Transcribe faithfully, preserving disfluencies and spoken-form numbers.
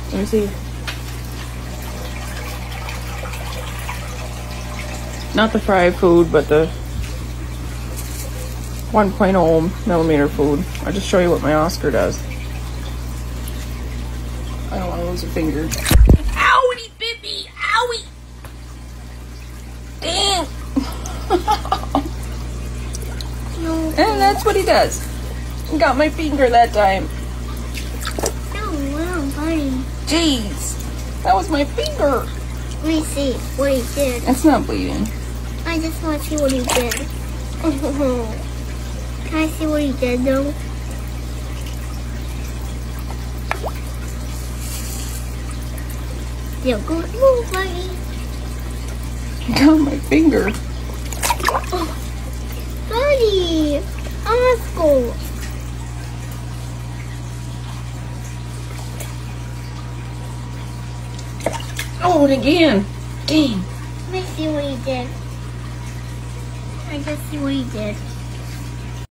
Let me see. Not the fried food, but the one point oh millimeter food. I'll just show you what my Oscar does. I don't want to lose a finger. Ow, he bit me! Owie! Damn! No. And that's what he does. Got my finger that time. No, wow, buddy. Jeez. That was my finger. Let me see what he did. It's not bleeding. I just want to see what he did. Can I see what he did, though? Yeah, go move, buddy. Got my finger. Buddy, Oscar. Oh, and again. Dang. Let me see what he did. I just see what he did.